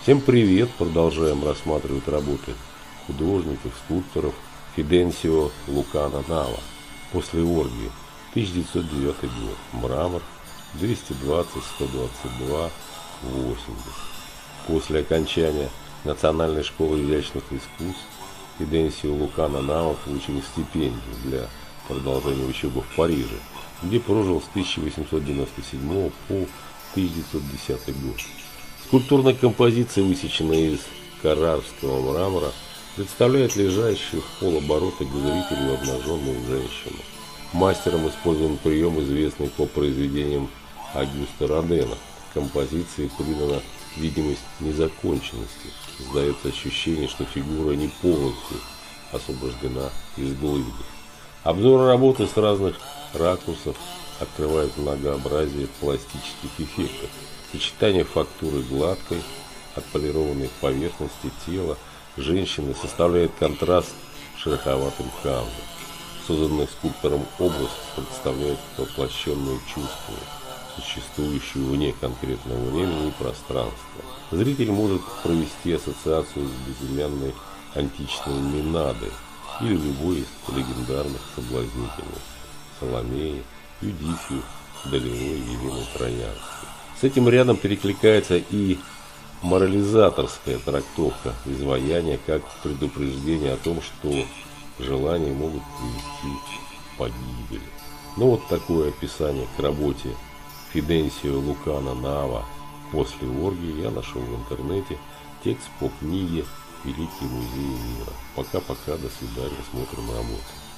Всем привет! Продолжаем рассматривать работы художников, скульпторов Фиденсио Лукано Нава. После оргии, 1909 год, мрамор, 220-122-80. После окончания Национальной школы изящных искусств Фиденсио Лукано Нава получил стипендию для продолжения учебы в Париже, где прожил с 1897 по 1910 год. Скульптурная композиция, высеченная из каррарского мрамора, представляет лежащую в полоборота к зрителю обнаженную женщину. Мастером использован прием, известный по произведениям Агюста Родена. Композиции придана видимость незаконченности. Создается ощущение, что фигура не полностью освобождена из глыби. Обзор работы с разных ракурсов открывает многообразие пластических эффектов. Сочетание фактуры гладкой, отполированной поверхности тела женщины составляет контраст с шероховатым камнем. Созданный скульптором образ представляет воплощенные чувства, существующие вне конкретного времени и пространства. Зритель может провести ассоциацию с безымянной античной Минадой или любой из легендарных соблазнительниц – Соломеи, Юдифью, Далилой, Елены Троянской. С этим рядом перекликается и морализаторская трактовка изваяния как предупреждение о том, что желания могут привести к погибели. Ну вот такое описание к работе Фиденсио Лукано Нава после оргии я нашел в интернете. Текст по книге «Великие музеи мира». Пока-пока, до свидания, смотрим работу.